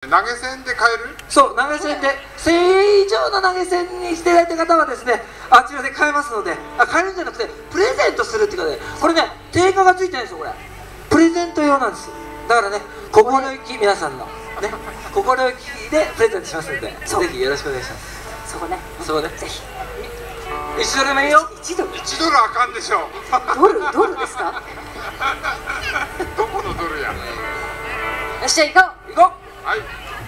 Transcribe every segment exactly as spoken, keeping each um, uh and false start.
投げ銭で買える？ そう、投げ銭でせんえん以上の投げ銭にしていただいた方はですね、あちらで買えますので、あ買えるんじゃなくてプレゼントするっていうかね、これね定価がついてないんですよ。これプレゼント用なんです。だからね、心意気、皆さんのね心意気でプレゼントしますので、ぜひよろしくお願いします。 そこね、 そこね、 ぜひいちドルでもいいよ。 いちドルいちドルあかんでしょ。 ドルドルですか？ どこのドルや。 よっしゃ行こう。 行こう。 はい。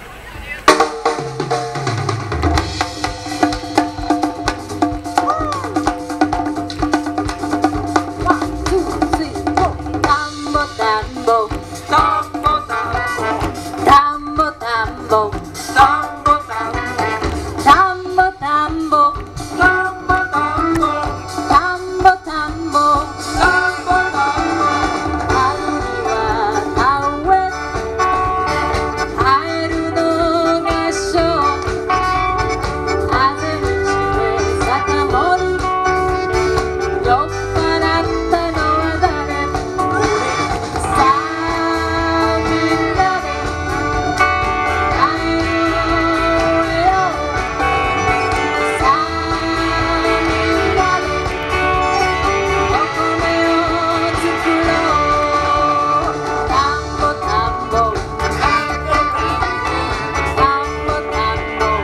ワン、ツー、スリー、フォー。田んぼ田んぼ田んぼ田んぼ田んぼ田んぼ田んぼ田んぼ田んぼ田んぼ田んぼ田んぼ田んぼ田んぼ田んぼ春には田植え生えるのがしょうあぜ道で酒盛る酔っ払ったのは誰さあみんなで帰ろうよさあみんなでお米を作ろう田んぼ田んぼ田んぼ田んぼ田んぼ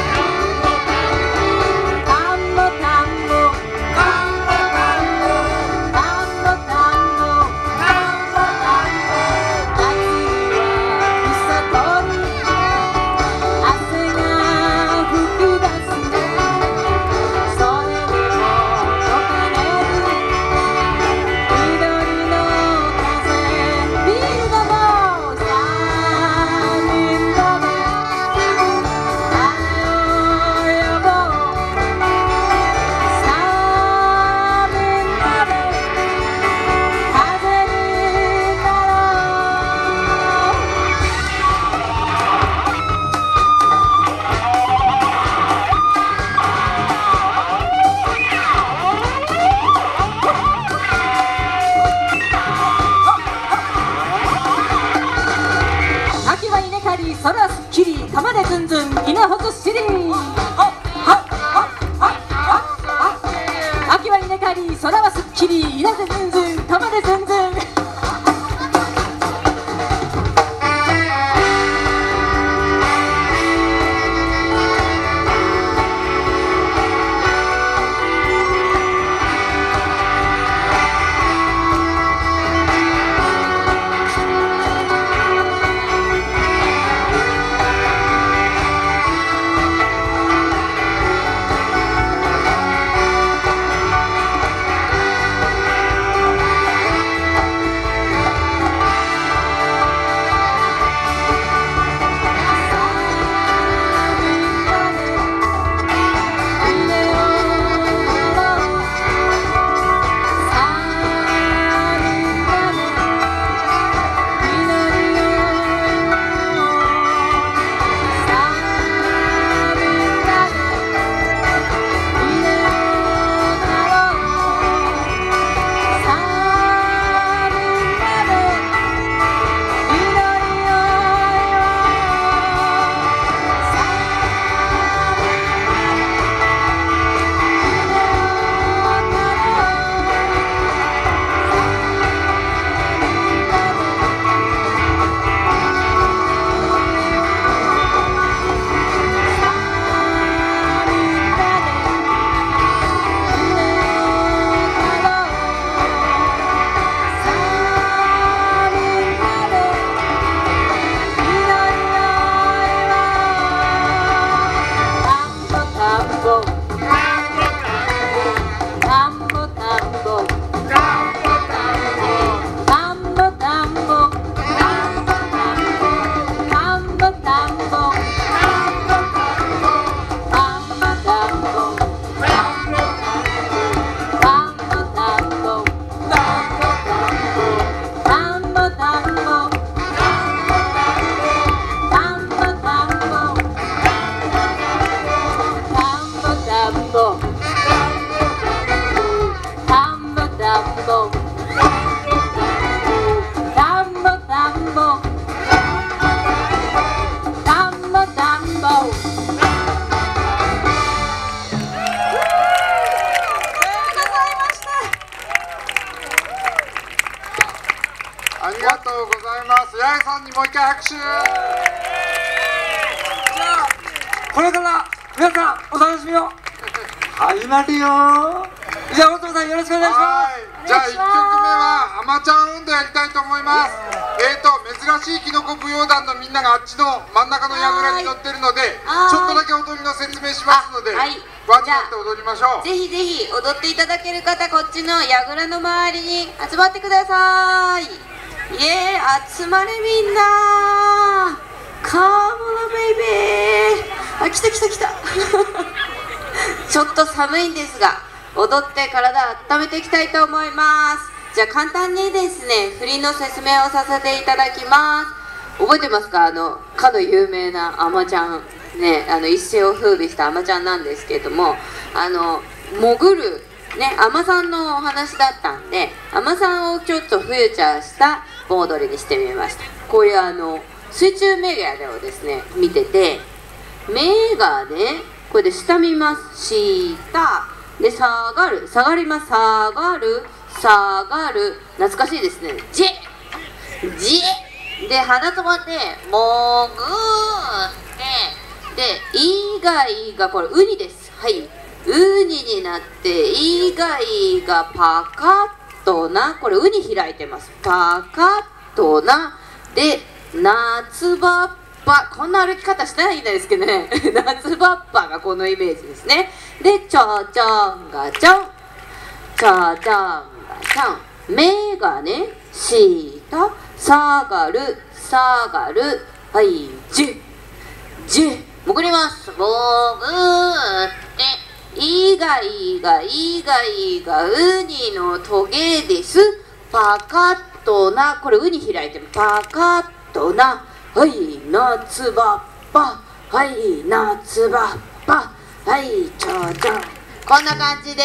田んぼ田んぼ田んぼ田んぼ夏には草取る汗が吹き出すそれでも溶かれる緑の風ビールだろうさあみんなで誰を呼ぼうさあみんなで風になろう秋は稲刈り空すっきり玉でずんずん稲ほずっしり秋は稲刈り空はすっきり稲でずんずん玉でずんずんもう一回拍手。 じゃあこれから皆さんお楽しみを始まるよ。じゃあ大友さんよろしくお願いしまはす。 い、じゃあいっきょくめはあまちゃん音頭やりたいと思います。えーと珍しいキノコ舞踊団のみんながあっちの真ん中の櫓に乗ってるので、 はーいちょっとだけ踊りの説明しますので、 あはい輪になって踊りましょう。 ぜひぜひ踊っていただける方、こっちの櫓の周りに集まってください。イエーイ、集まれみんな。カモノベイベー。あ、来た来た来た。ちょっと寒いんですが、踊って体温めていきたいと思います。じゃあ簡単にですね、振りの説明をさせていただきます。覚えてますか？あのかの有名なあまちゃんね、あの一世を風靡したあまちゃんなんですけれども、あの潜るね、あまさんのお話だったんで、あまさんをちょっとフューチャーした盆踊りにしてみました。こういうあの水中メガネをですね見てて、目がねこれで下見ます、下で下がる、下がります、下がる、下がる、懐かしいですね。ジェジェで鼻止まってもぐーってでいがいがこれウニです。はい、ウニになっていがいがパカッとな、これウニ開いてます、パカッとなで夏葉っぱ、こんな歩き方してないんですけどね夏葉っぱがこのイメージですね。でちょちょんがちょんちょちょんがちょん、目がね下下がる下がる、はいじゅじゅ潜ります、潜っていがいがいがいがウニのトゲです、パカッとな、これウニ開いてる、パカッとな、はい夏葉っぱ、はい夏葉っぱ、はいちょちょん、こんな感じです。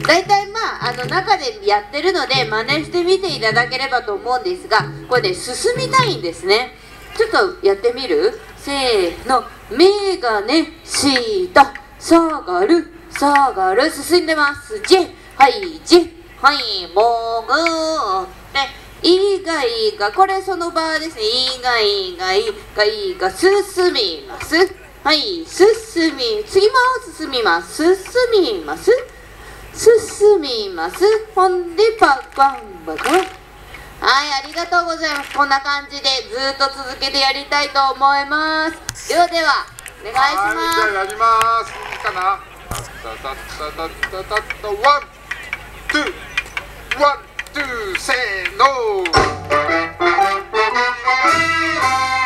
だいたいまああの中でやってるので真似してみていただければと思うんですが、これね進みたいんですね。ちょっとやってみる？せーの、目がね下下がる下がる、進んでます、ジェはいジェはいもぐーでいがいがこれその場ですね、いがいがいがいが進みます、はい進み、次も進みます、進みます進みます、ほんでパッパンパカン、はいありがとうございます。こんな感じでずっと続けてやりたいと思います。ではではお願いしはい、じゃあまやります。いいかな。タタタタタタタワン、ツー、ワン、ツー、せーの。